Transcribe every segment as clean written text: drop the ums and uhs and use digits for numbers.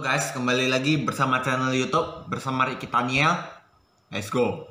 guys, kembali lagi bersama channel YouTube bersama Ricky Taniel. Let's go.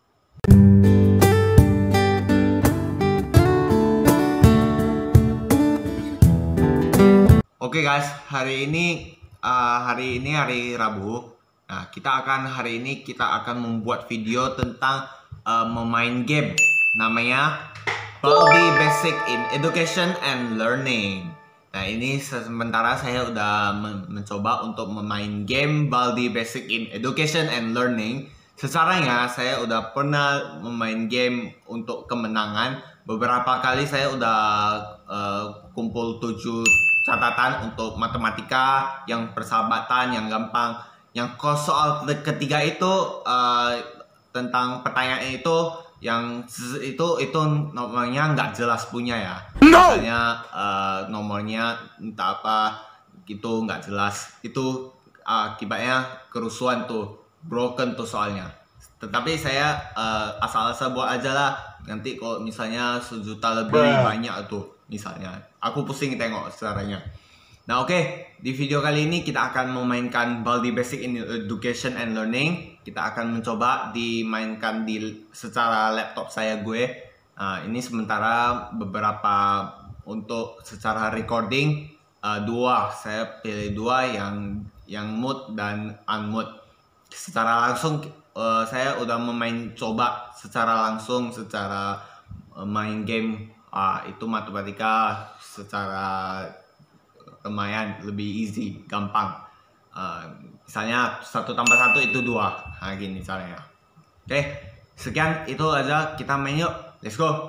Oke guys, hari ini hari Rabu. Nah, hari ini kita akan membuat video tentang memain game. Namanya Baldi Basic in Education and Learning. Nah, ini sementara saya udah mencoba untuk memain game Baldi Basic in Education and Learning. Secaranya saya udah pernah memain game untuk kemenangan. Beberapa kali saya udah kumpul 7 catatan untuk matematika, yang persahabatan, yang gampang. Yang soal ketiga itu tentang pertanyaan yang itu nomornya nggak jelas punya ya. Misalnya nomornya entah apa gitu nggak jelas. Itu akibatnya kerusuhan tuh, broken tuh soalnya. Tetapi saya asal-asal buat aja lah. Nanti kalau misalnya 1 juta lebih banyak tuh misalnya, aku pusing tengok caranya. Nah oke, di video kali ini kita akan memainkan Baldi Basic in Education and Learning. Kita akan mencoba dimainkan secara laptop saya gue. Nah, ini sementara beberapa untuk secara recording saya pilih 2 yang mood dan unmood. Secara langsung saya udah coba secara langsung, secara main game itu matematika secara lumayan lebih easy, gampang. Misalnya 1 tambah 1 itu 2. Nah gini caranya. Oke, sekian itu aja, kita main yuk. Let's go.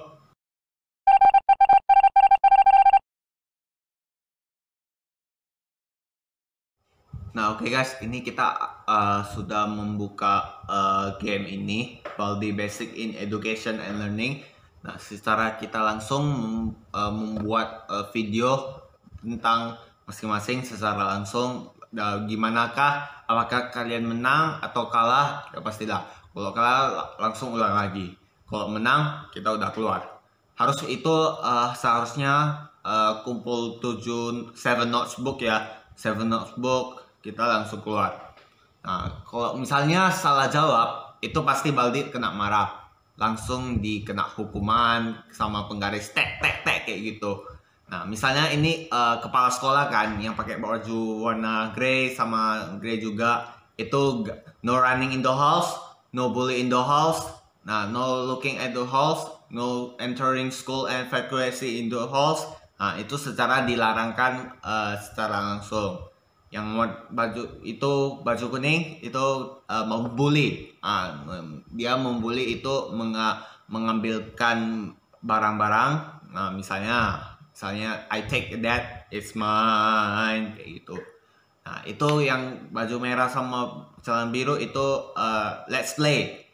Nah oke guys, ini kita sudah membuka game ini, Baldi Basic in Education and Learning. Nah, secara kita langsung membuat video tentang masing-masing secara langsung. Gimanakah, apakah kalian menang atau kalah? Ya pastilah. Kalau kalah langsung ulang lagi. Kalau menang kita udah keluar. Seharusnya kumpul 7 notebook ya. 7 notebook kita langsung keluar. Nah, kalau misalnya salah jawab, itu pasti Baldi kena marah. Langsung dikena hukuman sama penggaris tek kayak gitu. Nah, misalnya ini kepala sekolah kan yang pakai baju warna grey sama grey juga, itu no running in the halls, no bully in the halls, nah no looking at the halls, no entering school and evacuation in the halls. Nah, itu secara dilarangkan secara langsung. Yang baju kuning itu membuli. Dia membuli itu mengambilkan barang-barang. Nah, misalnya I take that, it's mine kayak gitu. Nah, itu yang baju merah sama celana biru itu let's play.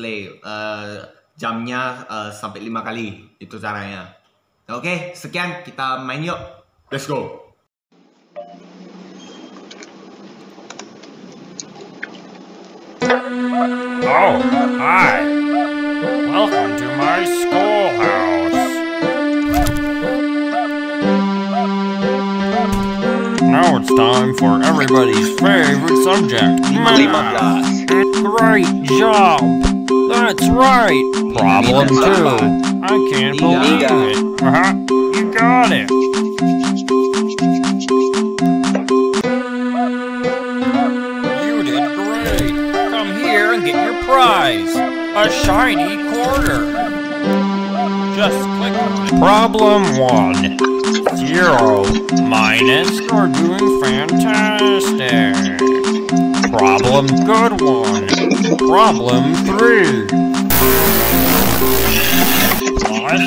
Jamnya sampai 5 kali. Itu caranya. Oke, sekian, kita main yuk. Let's go. Oh, hi. Welcome to my schoolhouse. Now it's time for everybody's favorite subject, math. Great job. That's right. Problem 2. I can't believe it. You got it. Get your prize, a shiny quarter. Just click on it. Problem 1. 0 minus, you're doing fantastic. Problem good one. Problem 3. Plus.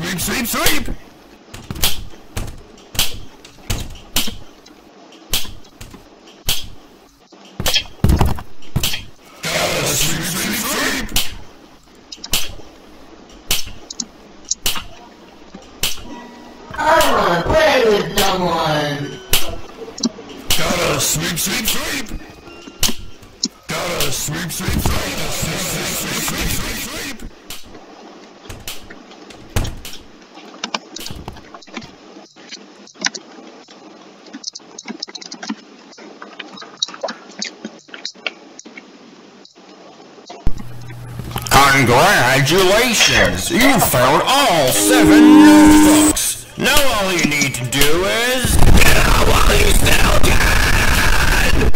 sweep, sweep, sweep. Sweep, sweep, sweep. I wanna play with someone. Gotta sweep, sweep, sweep. Gotta sweep, sweep, sweep. Sweep, sweep, sweep, sweep, sweep, sweep. Congratulations! You found all 7 notebooks! Now all you need to do is... Get out while you still can!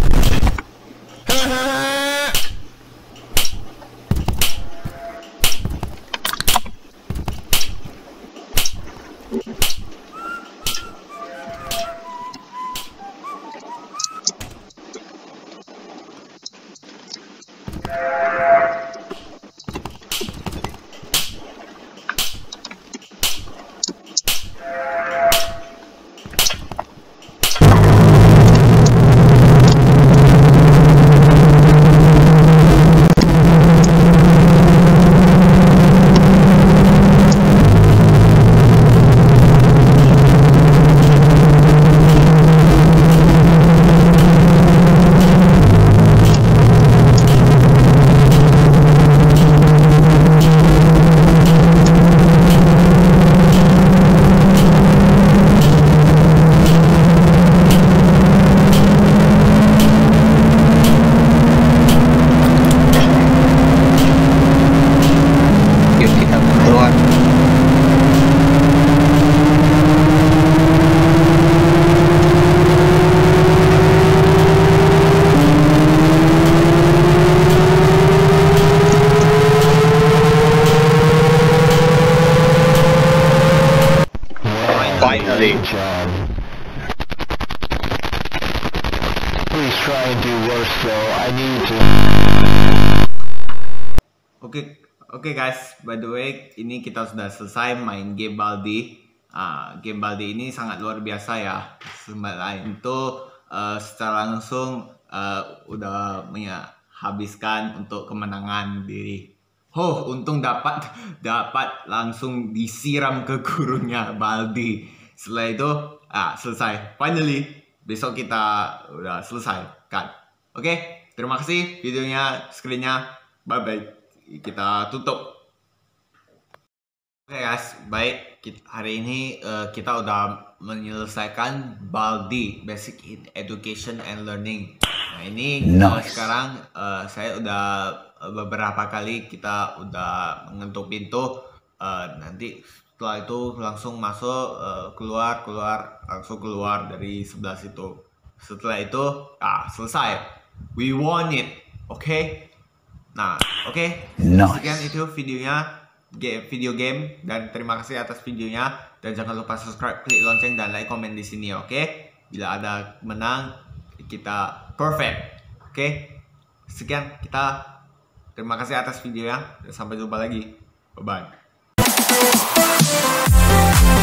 Finally. Please try and do worse though. I need to. Oke guys, by the way, ini kita sudah selesai main game Baldi. Game Baldi ini sangat luar biasa ya. Selain itu, secara langsung udah habiskan untuk kemenangan diri. Untung dapat langsung disiram ke gurunya Baldi. Setelah itu, selesai. Finally, besok kita udah selesai kan. Oke, terima kasih videonya, screennya. Bye bye. Kita tutup. Oke guys, baik. Hari ini kita udah menyelesaikan Baldi, Basic in Education and Learning. Nah ini sekarang saya udah beberapa kali kita udah mengetuk pintu. Nanti setelah itu langsung masuk, keluar, langsung keluar dari sebelah situ. Setelah itu, selesai. We won it, oke? Nah, oke. Sekian itu videonya. Video game, dan terima kasih atas videonya, dan jangan lupa subscribe, klik lonceng, dan like, komen di sini, oke? Bila ada menang, kita perfect, oke? Sekian, terima kasih atas videonya, dan sampai jumpa lagi, bye bye.